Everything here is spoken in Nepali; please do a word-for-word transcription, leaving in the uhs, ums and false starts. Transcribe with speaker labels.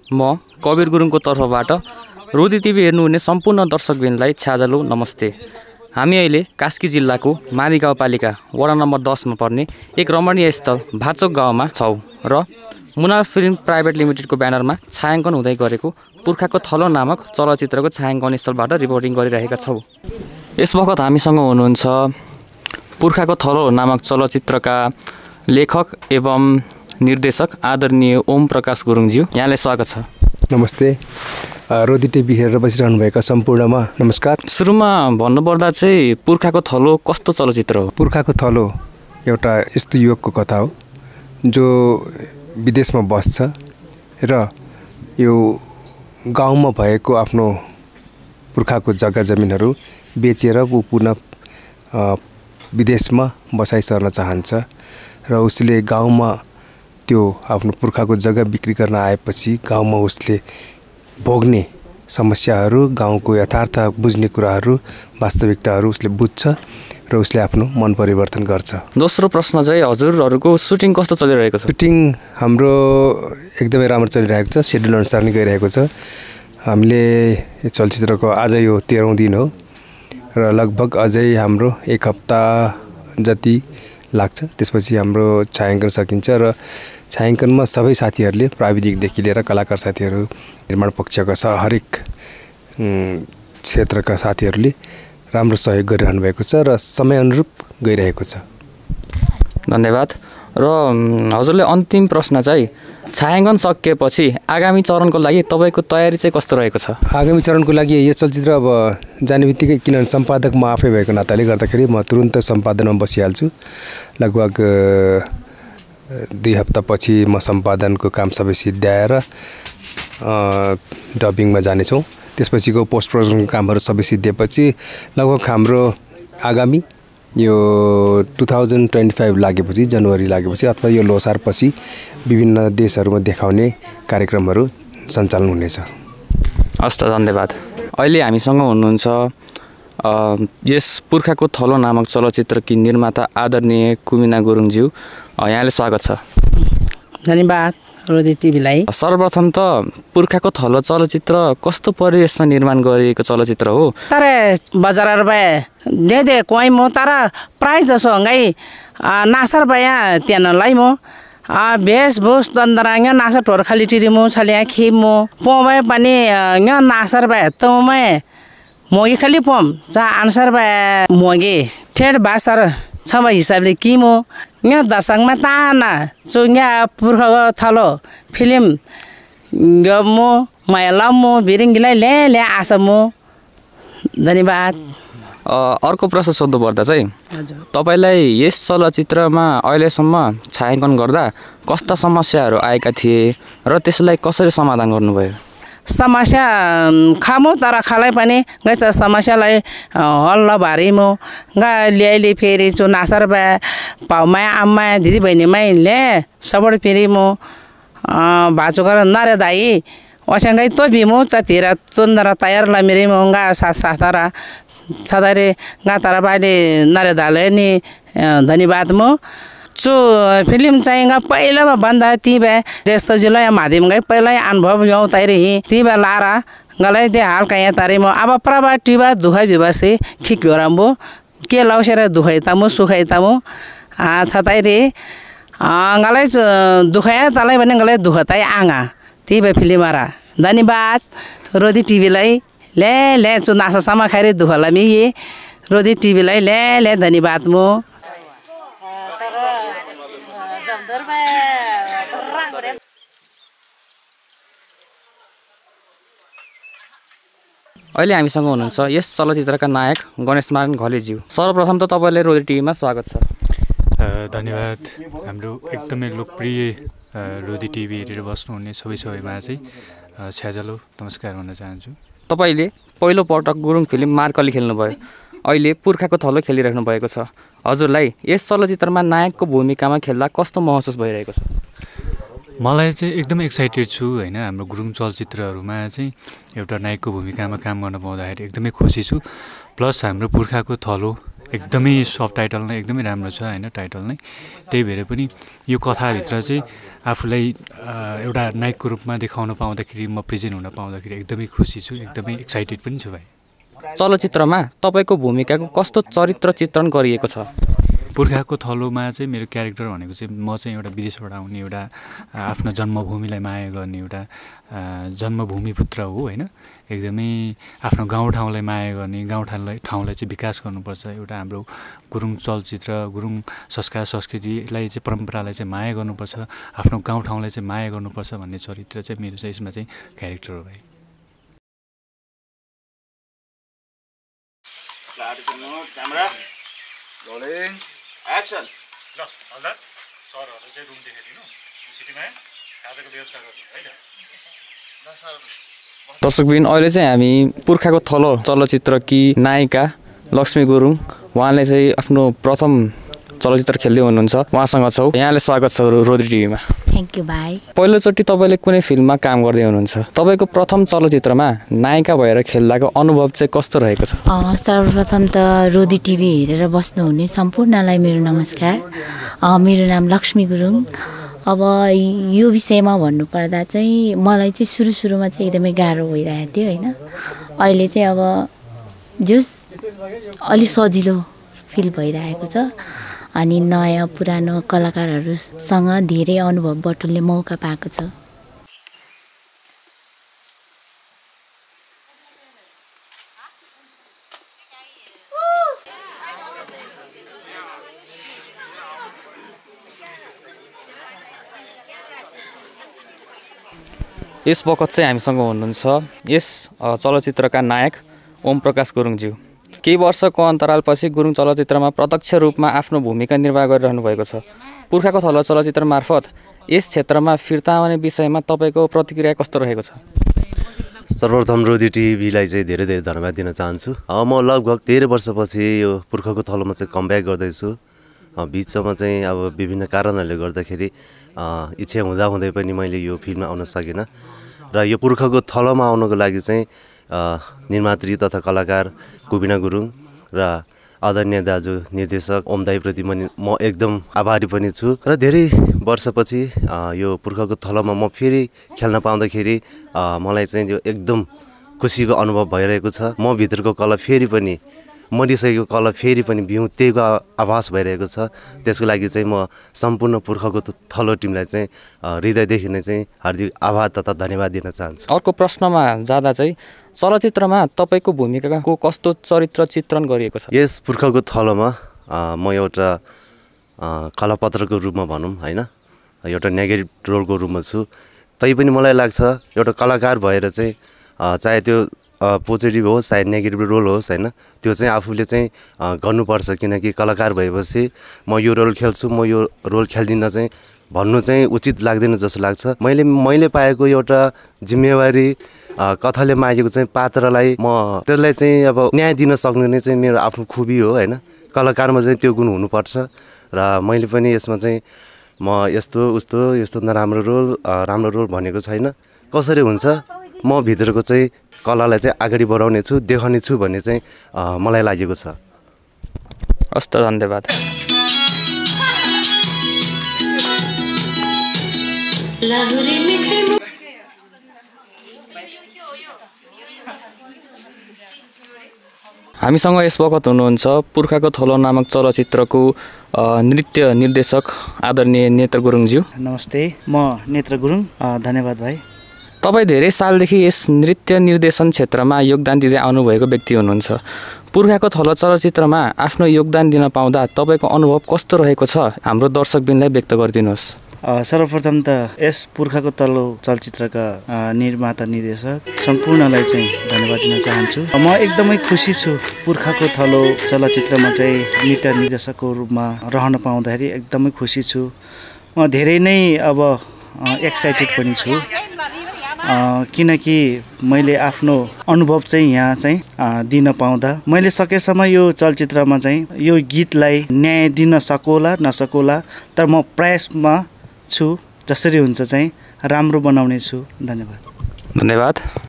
Speaker 1: म कवीर गुरुङको तर्फबाट रोदी टिभी हेर्नुहुने सम्पूर्ण दर्शकवृन्दलाई छ्याजलो नमस्ते। हामी अहिले कास्की जिल्लाको मादी गाउँपालिका वडा नम्बर दसमा पर्ने एक रमणीय स्थल भाचोक गाउँमा छौँ र मुनाल फिल्म प्राइभेट लिमिटेडको ब्यानरमा छायाङ्कन हुँदै गरेको पुर्खाको थलो नामक चलचित्रको छायाङ्कन स्थलबाट रिपोर्टिङ गरिरहेका छौँ। यस वखत हामीसँग हुनुहुन्छ पुर्खाको थलो नामक चलचित्रका लेखक एवं निर्देशक आदरणीय ओम प्रकाश गुरुङज्यू, यहाँलाई स्वागत छ।
Speaker 2: नमस्ते। रोदी टिभी हेरेर बसिरहनुभएका सम्पूर्णमा नमस्कार।
Speaker 1: सुरुमा भन्नुपर्दा चाहिँ पुर्खाको थलो कस्तो चलचित्र हो?
Speaker 2: पुर्खाको थलो एउटा यस्तो युवकको कथा हो जो विदेशमा बस्छ र यो गाउँमा भएको आफ्नो पुर्खाको जग्गा जमिनहरू बेचेर ऊ पुनः विदेशमा बसाइ सर्न चाहन्छ र उसले गाउँमा त्यो आफ्नो पुर्खाको जग्गा बिक्री गर्न आएपछि गाउँमा उसले भोग्ने समस्याहरू, गाउँको यथार्थ बुझ्ने कुराहरू, वास्तविकताहरू उसले बुझ्छ र उसले आफ्नो मन परिवर्तन गर्छ।
Speaker 1: दोस्रो प्रश्न चाहिँ हजुरहरूको सुटिङ कस्तो चलिरहेको छ?
Speaker 2: सुटिङ हाम्रो एकदमै राम्रो चलिरहेको छ, सेड्युल अनुसार नै गइरहेको छ। हामीले यो चलचित्रको आज यो तेह्रौँ दिन हो र लगभग अझै हाम्रो एक हप्ता जति लाग्छ, त्यसपछि हाम्रो छायाङ्कन सकिन्छ र छायाङ्कनमा सबै साथीहरूले प्राविधिकदेखि लिएर कलाकार साथीहरू, निर्माण पक्षका स हरेक क्षेत्रका साथीहरूले राम्रो सहयोग गरिरहनु भएको छ र समयअनुरूप गइरहेको छ।
Speaker 1: धन्यवाद। र हजुरले अन्तिम प्रश्न चाहिँ छायाङ्कन सकिएपछि आगामी चरणको लागि तपाईँको तयारी चाहिँ कस्तो रहेको छ?
Speaker 2: आगामी चरणको लागि यो चलचित्र अब जाने बित्तिकै, किनभने सम्पादक म आफै भएको नाताले गर्दाखेरि म तुरुन्त सम्पादनमा बसिहाल्छु। लगभग दुई हप्तापछि म सम्पादनको काम सबै सिद्ध्याएर डबिङमा जानेछौँ। त्यसपछिको पोस्ट प्रोडक्सनको कामहरू सबै सिद्धिएपछि लगभग हाम्रो आगामी यो टु थाउजन्ड ट्वेन्टी फाइभ लागेपछि, जनवरी लागेपछि अथवा यो लोसारपछि विभिन्न देशहरूमा देखाउने कार्यक्रमहरू सञ्चालन हुनेछ।
Speaker 1: हस् त, धन्यवाद। अहिले हामीसँग हुनुहुन्छ यस पुर्खाको थलो नामक चलचित्रकी निर्माता आदरणीय कुमिना गुरुङज्यू, यहाँले स्वागत छ।
Speaker 3: धन्यवाद रोदी टिभीलाई।
Speaker 1: सर्वप्रथम त पुर्खाको थलो चलचित्र कस्तो परिवेशमा निर्माण गरिएको चलचित्र हो?
Speaker 3: तर बजार भए दे दे कोही म तर प्राय जसो हँगाई नासर भया त्यहाँलाई म भेषभूष दन्दराङ नासर ठोर खाली टिरी मो छलिया खिम मो पोभए पनि यहाँ नासर भए तमै मोगी खाली पोम जहाँ आन्सर भए मोगी ठेड बासर छ हिसाबले कि म यहाँ दर्शकमा ताना चुङ्गा पुर्खाको थलो फिल्म म महिला म भिरिङ्गीलाई ल्या ल्या आशा म। धन्यवाद।
Speaker 1: अर्को प्रश्न सोध्नुपर्दा चाहिँ तपाईँलाई यस चलचित्रमा अहिलेसम्म छायाङ्कन गर्दा कस्ता समस्याहरू आएका थिए र त्यसलाई कसरी समाधान गर्नुभयो?
Speaker 3: समस्या खामो तर खालै पनि गएछ समस्यालाई हल्ला भारी म गा ल्याइले फेरि चु नासर भए पाउमा आम्मा दिदी बहिनीमै ल्या सबड फेरि म भाचो गरेर नरे दाई ओसँगै तो भिमो चतिर चुन्दर तयार ला मेरे मंगा साथ साथरा छदारे गा तर बाले नरे दाले नि। धन्यवाद। म चो फिल्म चाहिँगा पहिला भन्दा ती भए देश सजिलो या माध्यम गए पहिला अनुभव यौ तैरे ती भए लारा गलै दे हाल कहाँ तारे म अब प्रभा टिबा दुखाइ विवासे खिक राम्बो के लाउसेर दुखाइ तामो सुखाइ तामो आ छताइरे गलै दुखाया तलै भने गलै दुखताइ आङा ती भए फिल्मरा। धन्यवाद रोदी टिभीलाई ले ले चु नासासम्म खाइरे दुखला मि रोदी टिभीलाई ले ले धन्यवाद। म
Speaker 1: अहिले हामीसँग हुनुहुन्छ यस चलचित्रका नायक गणेशमान घलेज्यू। सर्वप्रथम त तपाईँलाई रोदी टिभीमा स्वागत छ।
Speaker 4: धन्यवाद। हाम्रो एकदमै लोकप्रिय रोदी टिभी हेरेर बस्नुहुने सबै सबैमा चाहिँ छ्याजलो नमस्कार भन्न चाहन्छु।
Speaker 1: तपाईँले पहिलो पटक गुरुङ फिल्म मार्कली खेल्नुभयो, अहिले पुर्खाको थलो खेलिराख्नु भएको छ। हजुरलाई यस चलचित्रमा नायकको भूमिकामा खेल्दा कस्तो महसुस भइरहेको छ?
Speaker 4: मलाई चाहिँ एकदमै एक्साइटेड छु हैन। हाम्रो गुरुङ चलचित्रहरूमा चाहिँ एउटा नायकको भूमिकामा काम गर्न पाउँदाखेरि एकदमै खुसी छु। प्लस हाम्रो पुर्खाको थलो एकदमै सब टाइटल नै एकदमै राम्रो छ होइन टाइटल नै त्यही भएर पनि यो कथाभित्र चाहिँ आफूलाई एउटा नायकको रूपमा देखाउन पाउँदाखेरि म प्रेजेन्ट हुन पाउँदाखेरि एकदमै खुसी छु एकदमै एक्साइटेड पनि छु भाइ।
Speaker 1: चलचित्रमा तपाईँको भूमिकाको कस्तो चरित्र चित्रण गरिएको छ?
Speaker 4: पुर्खाको थलोमा चाहिँ मेरो क्यारेक्टर भनेको चाहिँ म चाहिँ एउटा विदेशबाट आउने एउटा आफ्नो जन्मभूमिलाई माया गर्ने एउटा जन्मभूमि पुत्र हो होइन। एकदमै आफ्नो गाउँठाउँलाई माया गर्ने गाउँठाउँलाई ठाउँलाई चाहिँ विकास गर्नुपर्छ। एउटा हाम्रो गुरुङ चलचित्र गुरुङ संस्कार संस्कृतिलाई चाहिँ परम्परालाई चाहिँ माया गर्नुपर्छ आफ्नो गाउँठाउँलाई चाहिँ माया गर्नुपर्छ भन्ने चरित्र चाहिँ मेरो चाहिँ यसमा चाहिँ क्यारेक्टर हो भाइ।
Speaker 5: एक्सन ल हल्दार सरहरुले चाहिँ रुम देखाइदिनु सिटीमा खाजाको व्यवस्था गर्नु है त। ल सर
Speaker 1: दर्शकबिन अहिले चाहिँ हामी पुर्खाको थलो चलचित्रकी नायिका लक्ष्मी गुरुङ उहाँले चाहिँ आफ्नो प्रथम चलचित्र खेल्दै हुनुहुन्छ उहाँसँग छौँ। यहाँले स्वागत छ रोदी टिभीमा।
Speaker 6: थ्याङ्क यू भाइ।
Speaker 1: पहिलोचोटि तपाईँले कुनै फिल्ममा काम गर्दै हुनुहुन्छ तपाईँको प्रथम चलचित्रमा नायिका भएर खेल्दाको अनुभव चाहिँ कस्तो रहेको छ?
Speaker 6: सर्वप्रथम त रोदी टिभी हेरेर बस्नुहुने सम्पूर्णलाई मेरो नमस्कार। मेरो नाम लक्ष्मी गुरुङ। अब यो विषयमा भन्नुपर्दा चाहिँ मलाई चाहिँ सुरु सुरुमा चाहिँ एकदमै गाह्रो भइरहेको थियो होइन। अहिले चाहिँ अब जस अलि सजिलो फिल भइरहेको छ अनि नयाँ पुरानो कलाकारहरूसँग धेरै अनुभव बटुल्ने मौका पाएको छ।
Speaker 1: यस बखत चाहिँ हामीसँग हुनुहुन्छ यस चलचित्रका नायक ओम प्रकाश गुरुङज्यू। केही वर्षको अन्तरालपछि गुरुङ चलचित्रमा प्रत्यक्ष रूपमा आफ्नो भूमिका निर्वाह गरिरहनु भएको छ। पुर्खाको थलो चलचित्र मार्फत यस क्षेत्रमा फिर्ता आउने विषयमा तपाईँको प्रतिक्रिया कस्तो रहेको छ?
Speaker 7: सर्वप्रथम रोदी टिभीलाई चाहिँ धेरै धेरै धन्यवाद दिन चाहन्छु। म लगभग तेह्र वर्षपछि यो पुर्खाको थलोमा चाहिँ कमब्याक गर्दैछु। बिचमा चाहिँ अब विभिन्न कारणहरूले गर्दाखेरि इच्छा हुँदाहुँदै पनि मैले यो फिल्ममा आउन सकिनँ र यो पुर्खाको थलोमा आउनको लागि चाहिँ निर्मात्री तथा कलाकार कुबिना गुरुङ र आदरणीय दाजु निर्देशक ओम दाईप्रति म एकदम आभारी पनि छु र धेरै वर्षपछि यो पुर्खाको थलोमा म फेरि खेल्न पाउँदाखेरि मलाई चाहिँ यो एकदम खुसीको अनुभव भइरहेको छ। म भित्रको कला फेरि पनि मरिसकेको कला फेरि पनि बिउतेको आभास भइरहेको छ। त्यसको लागि चाहिँ म सम्पूर्ण पुर्खाको थलो टिमलाई चाहिँ हृदयदेखि नै चाहिँ हार्दिक आभार तथा धन्यवाद दिन चाहन्छु।
Speaker 1: अर्को प्रश्नमा जाँदा चाहिँ चलचित्रमा तपाईँको भूमिकाको कस्तो चरित्र चित्रण गरिएको छ?
Speaker 7: यस पुर्खाको थलोमा म एउटा कलापत्रको रूपमा भनौँ होइन एउटा नेगेटिभ रोलको रूपमा छु। तैपनि मलाई लाग्छ एउटा कलाकार भएर चाहिँ चाहे त्यो पोजिटिभ होस् चाहे नेगेटिभ रोल होस् होइन त्यो चाहिँ आफूले चाहिँ गर्नुपर्छ। किनकि कलाकार भएपछि म यो रोल खेल्छु म यो रोल खेल्दिनँ चाहिँ भन्नु चाहिँ उचित लाग्दैन जस्तो लाग्छ। मैले मैले पाएको एउटा जिम्मेवारी कथाले मागेको चाहिँ पात्रलाई म त्यसलाई चाहिँ अब न्याय दिन सक्नु नै चाहिँ मेरो आफ्नो खुबी हो होइन। कलाकारमा चाहिँ त्यो गुण हुनुपर्छ र मैले पनि यसमा चाहिँ म यस्तो उस्तो यस्तो नराम्रो रोल राम्रो रोल भनेको छैन। कसरी हुन्छ म भित्रको चाहिँ कलालाई चाहिँ अगाडि बढाउने छु देखाउने छु भन्ने चाहिँ मलाई लागेको छ।
Speaker 1: हस् त धन्यवाद। हामीसँग यस बखत हुनुहुन्छ पुर्खाको थलो नामक चलचित्रको नृत्य निर्देशक आदरणीय नेत्र गुरुङज्यू।
Speaker 8: नमस्ते, म नेत्र गुरुङ। धन्यवाद भाइ।
Speaker 1: तपाईँ धेरै सालदेखि यस नृत्य निर्देशन क्षेत्रमा योगदान दिँदै आउनुभएको व्यक्ति हुनुहुन्छ। पुर्खाको थलो चलचित्रमा आफ्नो योगदान दिन पाउँदा तपाईँको अनुभव कस्तो रहेको छ हाम्रो दर्शकबिनलाई व्यक्त गरिदिनुहोस्।
Speaker 8: सर्वप्रथम त यस पुर्खाको थलो चलचित्रका निर्माता निर्देशक सम्पूर्णलाई चाहिँ धन्यवाद दिन चाहन्छु। म एकदमै खुसी छु पुर्खाको थलो चलचित्रमा चाहिँ नृत्य निर्देशकको रूपमा रहन पाउँदाखेरि एकदमै खुसी छु। म धेरै नै अब एक्साइटेड पनि छु किनकि मैले आफ्नो अनुभव चाहिँ यहाँ चाहिँ दिन पाउँदा मैले सकेसम्म यो चलचित्रमा चाहिँ यो गीतलाई न्याय दिन सकोला नसकोला तर म प्रयासमा छु जसरी हुन्छ चाहिँ राम्रो बनाउने छु। धन्यवाद।
Speaker 1: धन्यवाद।